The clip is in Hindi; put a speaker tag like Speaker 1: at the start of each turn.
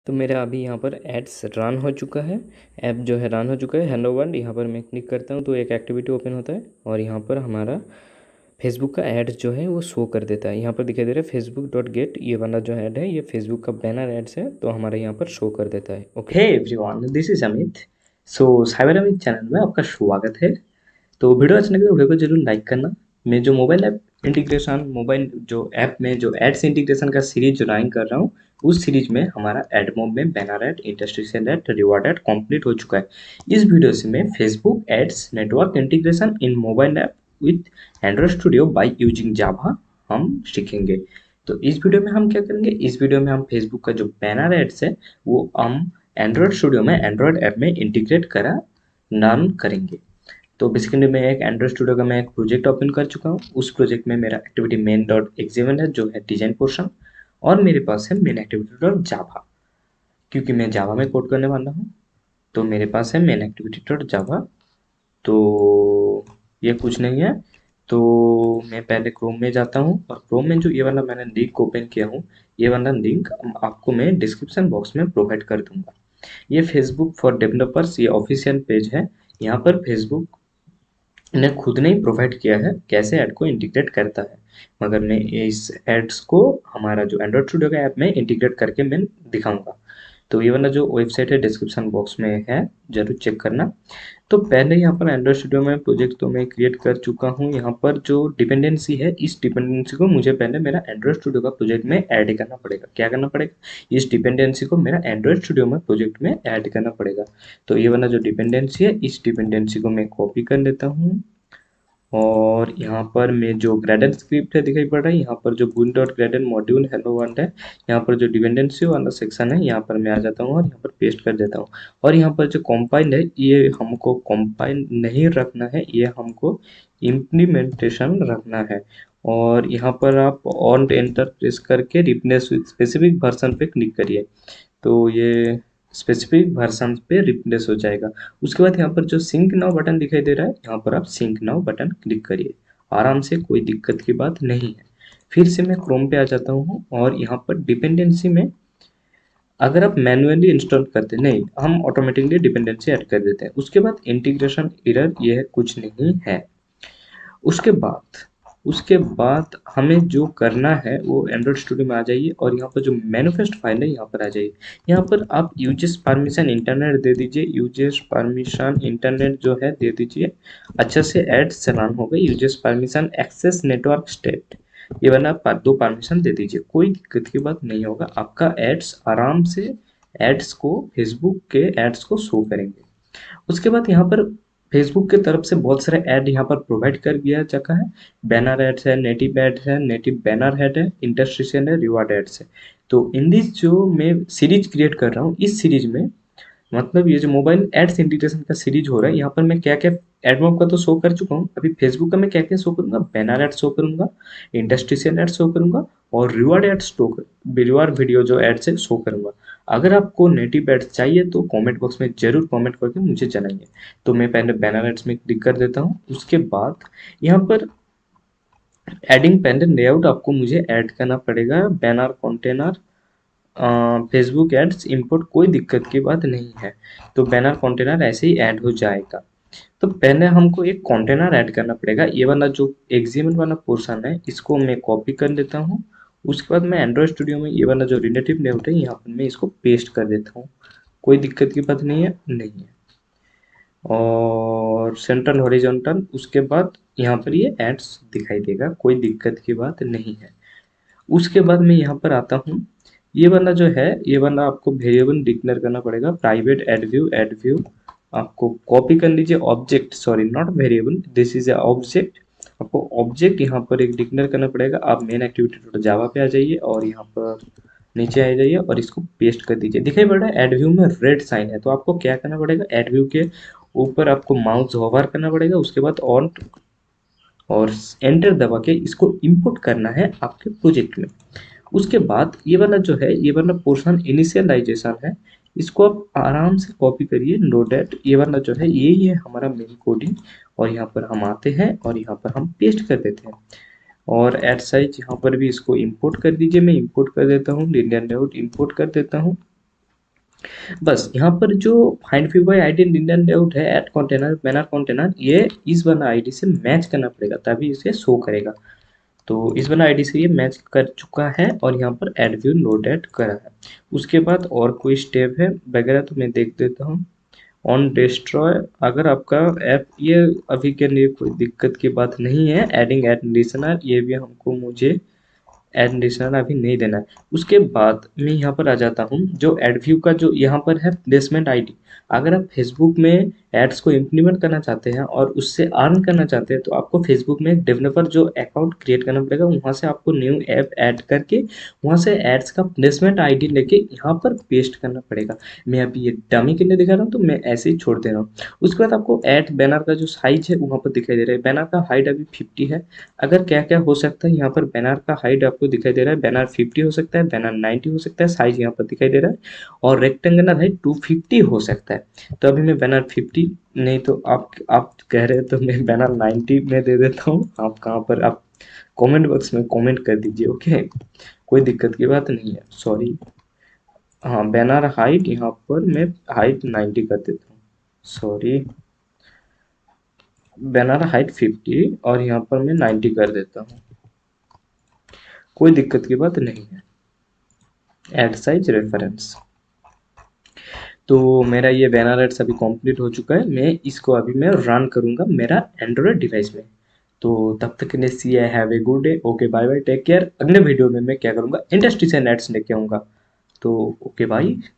Speaker 1: तो मेरा अभी यहाँ पर एड्स रन हो चुका है। ऐप जो है रन हो चुका है हेलो वर्ल्ड। यहाँ पर मैं क्लिक करता हूँ तो एक एक्टिविटी ओपन होता है और यहाँ पर हमारा फेसबुक का एड्स जो है वो शो कर देता है। यहाँ पर दिखाई दे रहा है facebook.get, ये वाला जो ऐड है ये फेसबुक का बैनर एड्स है, तो हमारे यहाँ पर शो कर देता है। Okay.
Speaker 2: Hey everyone, this is Amit. So cyber Amit channel में आपका स्वागत है। तो वीडियो अच्छी लगे तो वीडियो को जरूर लाइक करना। मैं जो मोबाइल ऐप इंटीग्रेशन मोबाइल जो ऐप में जो एड्स इंटीग्रेशन का सीरीज जो रनिंग कर रहा हूँ, उस सीरीज में हमारा एड मॉब में banner ad, industrial ad, reward ad complete हो चुका है। इस वीडियो से मैं Facebook ads network integration in mobile app with Android Studio by using Java हम सीखेंगे। तो इस वीडियो में हम क्या करेंगे, इस वीडियो में हम फेसबुक का जो बैनर एड्स है वो हम एंड्रॉइड स्टूडियो में एंड्रॉइड ऐप में इंटीग्रेट करा रन करेंगे। तो बेसिकली मैं एक एंड्रॉइड स्टूडियो का मैं एक प्रोजेक्ट ओपन कर चुका हूँ। उस प्रोजेक्ट में मेरा एक्टिविटी मेन डॉट एक्सएमएल है जो है डिजाइन पोर्शन, और मेरे पास है मेन एक्टिविटी डॉट जावा, क्योंकि मैं जावा में कोड करने वाला हूँ। तो मेरे पास है मेन एक्टिविटी डॉट जावा। तो ये कुछ नहीं है। तो मैं पहले क्रोम में जाता हूँ और क्रोम में जो ये वाला मैंने लिंक ओपन किया हूँ, ये वाला लिंक आपको मैं डिस्क्रिप्शन बॉक्स में प्रोवाइड कर दूंगा। ये फेसबुक फॉर डेवलपर्स ये ऑफिशियल पेज है। यहाँ पर फेसबुक ने खुद ने ही प्रोवाइड किया है कैसे ऐड को इंटीग्रेट करता है, मगर मैं इस एड्स को हमारा जो एंड्रॉइड स्टूडियो का ऐप में इंटीग्रेट करके मैं दिखाऊंगा। तो ये वाला जो वेबसाइट है डिस्क्रिप्शन बॉक्स में है, जरूर चेक करना। तो पहले यहाँ पर एंड्रॉइड स्टूडियो में प्रोजेक्ट तो मैं क्रिएट कर चुका हूँ। यहाँ पर जो डिपेंडेंसी है, इस डिपेंडेंसी को मुझे पहले मेरा एंड्रॉइड स्टूडियो का प्रोजेक्ट में ऐड करना पड़ेगा। क्या करना पड़ेगा, इस डिपेंडेंसी को मेरा एंड्रॉइड स्टूडियो में प्रोजेक्ट में ऐड करना पड़ेगा। तो ये वाला जो डिपेंडेंसी है, इस डिपेंडेंसी को मैं कॉपी कर लेता हूँ और यहाँ पर मैं जो ग्रेडल स्क्रिप्ट है दिखाई पड़ रहा है, यहाँ पर जो बून dot gradle module hello world है, यहाँ पर जो डिपेंडेंसी वाला सेक्शन है यहाँ पर मैं आ जाता हूँ और यहाँ पर पेस्ट कर देता हूँ। और यहाँ पर जो कंपाइल है, ये हमको कंपाइल नहीं रखना है, ये हमको इम्प्लीमेंटेशन रखना है। और यहाँ पर आप ऑन एंटर प्रेस करके रिप्लेस विथ स्पेसिफिक वर्जन पे क्लिक करिए, तो ये स्पेसिफिक वर्जन पे रिप्लेस हो जाएगा। उसके बाद यहाँ पर जो सिंक नाउ बटन दिखाई दे रहा है, यहाँ पर आप सिंक नाउ बटन क्लिक करिए, आराम से, कोई दिक्कत की बात नहीं है। फिर से मैं क्रोम पे आ जाता हूँ और यहाँ पर डिपेंडेंसी में अगर आप मैन्युअली इंस्टॉल करते नहीं, हम ऑटोमेटिकली डिपेंडेंसी ऐड कर देते हैं। उसके बाद इंटीग्रेशन एरर ये कुछ नहीं है। उसके बाद उसके बाद हमें जो करना है वो एंड्रॉइड स्टूडियो में आ जाइए और यहाँ पर जो मैनिफेस्ट फाइल है यहाँ पर आ जाइए। यहाँ पर आप यूजेस परमिशन इंटरनेट दे दीजिए, यूजेस परमिशन इंटरनेट जो है दे दीजिए। अच्छा से ऐड चलान हो गई, uses permission access network state, ये वाला आप दो परमिशन दे दीजिए, कोई दिक्कत की बात नहीं होगा। आपका एड्स आराम से एड्स को फेसबुक के एड्स को शो करेंगे। उसके बाद यहाँ पर फेसबुक की तरफ से बहुत सारे ऐड यहाँ पर प्रोवाइड कर दिया जाता है। बैनर एड्स है, नेटिव एड्स है, नेटिव बैनर हेड है, इंटरस्टिशियल है, रिवार्ड एड्स है। तो इन दिस जो मैं सीरीज क्रिएट कर रहा हूँ, इस सीरीज में मतलब ये जो मोबाइल एड्स इंटीग्रेशन का सीरीज हो रहा है, यहाँ पर मैं क्या क्या एडमॉब का तो शो कर चुका हूँ। अभी फेसबुक का मैं क्या क्या शो करूंगा, बैनर एड शो करूंगा, इंडस्ट्रियल एड शो करूंगा और reward ad show reward video जो एड्स है शो करूंगा। अगर आपको नेटिव एड्स चाहिए तो कमेंट बॉक्स में जरूर कमेंट करके मुझे जनाइए। तो मैं पहले बैनर एड्स में क्लिक कर देता हूँ। उसके बाद यहाँ पर एडिंग पैनल लेआउट आपको मुझे ऐड करना पड़ेगा, banner container Facebook ads import, कोई दिक्कत की बात नहीं है। तो बैनर कंटेनर ऐसे ही ऐड हो जाएगा। तो पहले हमको एक कंटेनर ऐड करना पड़ेगा। ये वाला जो एक्सएमएल वाला पोर्शन है इसको मैं कॉपी कर लेता हूँ। उसके बाद मैं एंड्रॉइड स्टूडियो में ये वाला जो रिलेटिव लेआउट है यहाँ पर मैं इसको पेस्ट कर देता हूँ, कोई दिक्कत की बात नहीं है। और सेंट्रल हॉरिजॉन्टल, उसके बाद यहाँ पर ये एड्स दिखाई देगा, कोई दिक्कत की बात नहीं है। उसके बाद मैं यहाँ पर आता हूँ, ये वाला जो है, ये वाला आपको वेरिएबल डिक्लेयर करना पड़ेगा, प्राइवेट एड व्यू आपको कॉपी कर लीजिए। Object, sorry not variable, this is a object. आपको ऑब्जेक्ट यहाँ पर एक डिक्लेयर करना पड़ेगा। आप मेन एक्टिविटी डॉट जावा पे आ जाइए और यहाँ पर नीचे आ जाइए और इसको पेस्ट कर दीजिए। दिखाई पड़ रहा है एड व्यू में रेड साइन है, तो आपको क्या करना पड़ेगा, एड व्यू के ऊपर आपको माउस होवर करना पड़ेगा। उसके बाद ऑन और एंटर दबा के इसको इंपुट करना है आपके प्रोजेक्ट में। उसके बाद ये वाला जो है, ये वाला पोर्शन इनिशियलाइजेशन है, इसको आप आराम से कॉपी करिए। नो डैट, ये वाला जो है यही है हमारा मेन कोडिंग। और यहाँ पर हम आते हैं और यहाँ पर हम पेस्ट कर देते हैं। और एड साइज यहाँ पर भी इसको इंपोर्ट कर दीजिए, मैं इंपोर्ट कर देता हूँ, लिनियर लेआउट इंपोर्ट कर देता हूँ। बस यहाँ पर जो find view by ID Indian layout है, ऐड कंटेनर, बैनर कंटेनर, ये इस वाला आईडी से मैच करना पड़ेगा तभी इसे शो करेगा। तो इस वाला आईडी से ये मैच कर चुका है और यहाँ पर ऐड व्यू लोडेड करा है। उसके बाद और कोई स्टेप है वगैरह तो मैं देख देता हूँ। ऑन डिस्ट्रॉय, अगर आपका ऐप ये अभी के लिए कोई दिक्कत की बात नहीं है। एडिंग एडिशनल, ये भी हमको मुझे एडिशनल अभी नहीं देना है। उसके बाद मैं यहाँ पर आ जाता हूँ, जो एड व्यू का जो यहाँ पर है प्लेसमेंट आईडी। अगर आप फेसबुक में एड्स को इम्प्लीमेंट करना चाहते हैं और उससे अर्न करना चाहते हैं तो आपको फेसबुक में डेवलपर जो अकाउंट क्रिएट करना पड़ेगा, वहाँ से आपको न्यू ऐप ऐड करके वहाँ से एड्स का प्लेसमेंट आईडी लेके यहाँ पर पेस्ट करना पड़ेगा। मैं अभी ये डमी के लिए दिखा रहा हूँ तो मैं ऐसे ही छोड़ दे रहा हूँ। उसके बाद आपको एड बैनर का जो साइज है वहाँ पर दिखाई दे रहा है। बैनर का हाइट अभी 50 है। अगर क्या क्या हो सकता है, यहाँ पर बैनर का हाइट आपको दिखाई दे रहा है, बैनर 50 हो सकता है, बैनर 90 हो सकता है, साइज यहाँ पर दिखाई दे रहा है। और रेक्टेंगुलर हाइट 250 हो सकता है। तो अभी मैं बैनर 50 नहीं तो आप कह रहे हैं तो मैं बैनर 90 में दे देता हूँ। आप कहाँ पर, आप कमेंट बॉक्स में कमेंट कर दीजिए, ओके। कोई दिक्कत की बात नहीं है, सॉरी। हाँ, बैनर हाइट यहाँ पर मैं हाइट 90 कर देता हूँ, सॉरी। बैनर हाइट 50 और यहाँ पर मैं 90 कर देता हूँ, कोई दिक्कत की बात नहीं है। एड साइज रेफरेंस, तो मेरा ये बैनर एड्स अभी कंप्लीट हो चुका है। मैं इसको अभी मैं रन करूंगा मेरा एंड्रॉयड डिवाइस में। तो तब तक के लिए see I have a good day, okay bye bye, take care. अगले वीडियो में मैं क्या करूंगा, इंडस्ट्री से नेट्स लेके आऊंगा। तो ओके बाय।